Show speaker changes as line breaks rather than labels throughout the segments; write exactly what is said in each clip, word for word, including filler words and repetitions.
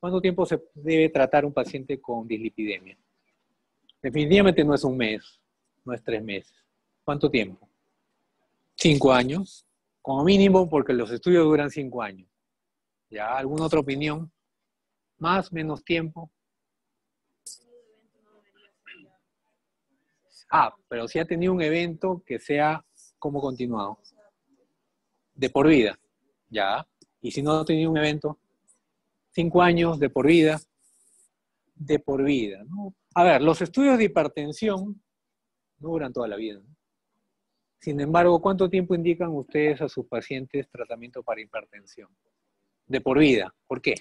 ¿Cuánto tiempo se debe tratar un paciente con dislipidemia? Definitivamente no es un mes, no es tres meses. ¿Cuánto tiempo? Cinco años, como mínimo, porque los estudios duran cinco años. ¿Ya? ¿Alguna otra opinión? ¿Más, menos tiempo? Ah, pero si ha tenido un evento que sea como continuado. De por vida. ¿Ya? Y si no ha tenido un evento, cinco años de por vida. De por vida, ¿no? A ver, los estudios de hipertensión no duran toda la vida, ¿no? Sin embargo, ¿cuánto tiempo indican ustedes a sus pacientes tratamiento para hipertensión? De por vida. ¿Por qué?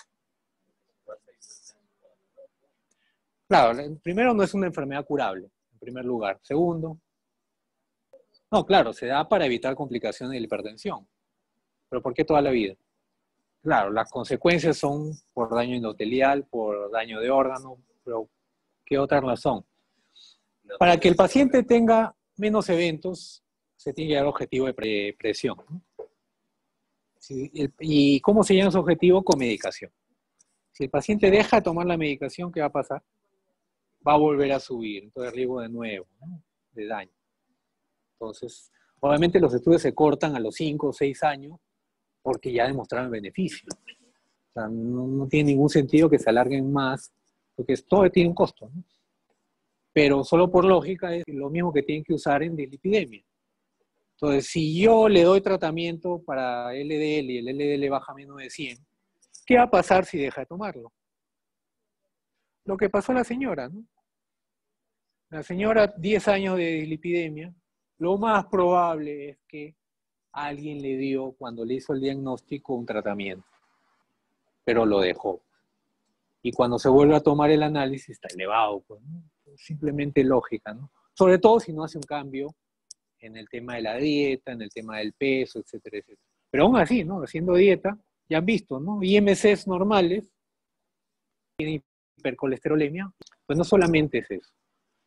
Claro, primero no es una enfermedad curable, en primer lugar. Segundo, no, claro, se da para evitar complicaciones de la hipertensión. ¿Pero por qué toda la vida? Claro, las consecuencias son por daño endotelial, por daño de órgano, pero ¿qué otra razón? Para que el paciente tenga menos eventos, se tiene que dar objetivo de pre presión, ¿no? Sí, ¿y cómo se llama ese objetivo? Con medicación. Si el paciente deja de tomar la medicación, ¿qué va a pasar? Va a volver a subir, entonces riesgo de nuevo, ¿no? De daño. Entonces, obviamente los estudios se cortan a los cinco o seis años porque ya demostraron beneficio. O sea, no, no tiene ningún sentido que se alarguen más, porque todo tiene un costo, ¿no? Pero solo por lógica es lo mismo que tienen que usar en dislipidemia. Entonces, si yo le doy tratamiento para L D L y el L D L baja menos de cien, ¿qué va a pasar si deja de tomarlo? Lo que pasó a la señora, ¿no? La señora, diez años de dislipidemia, lo más probable es que alguien le dio, cuando le hizo el diagnóstico, un tratamiento, pero lo dejó. Y cuando se vuelve a tomar el análisis, está elevado, pues, ¿no? Simplemente lógica, ¿no? Sobre todo si no hace un cambio en el tema de la dieta, en el tema del peso, etcétera, etcétera. Pero aún así, ¿no? Haciendo dieta, ya han visto, ¿no? I M Cs normales, tienen hipercolesterolemia, pues no solamente es eso.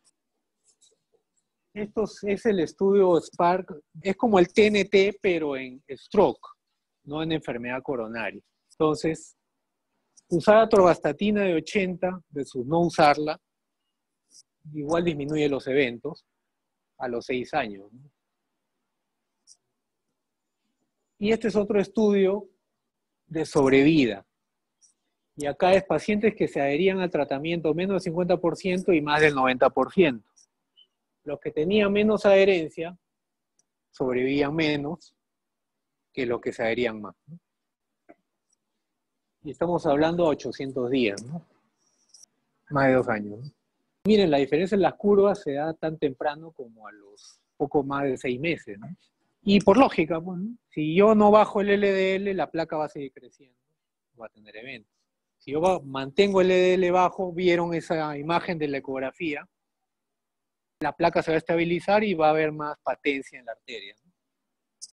Esto es el estudio SPARC, es como el T N T, pero en stroke, no en enfermedad coronaria. Entonces, usar atorvastatina de ochenta versus no usarla, igual disminuye los eventos a los seis años, ¿no? Y este es otro estudio de sobrevida. Y acá es pacientes que se adherían al tratamiento menos del cincuenta por ciento y más del noventa por ciento. Los que tenían menos adherencia sobrevivían menos que los que se adherían más, ¿no? Y estamos hablando de ochocientos días, ¿no? Más de dos años, ¿no? Miren, la diferencia en las curvas se da tan temprano como a los poco más de seis meses, ¿no? Y por lógica, pues, ¿no? Si yo no bajo el L D L, la placa va a seguir creciendo, va a tener eventos. Si yo mantengo el L D L bajo, vieron esa imagen de la ecografía, la placa se va a estabilizar y va a haber más patencia en la arteria, ¿no?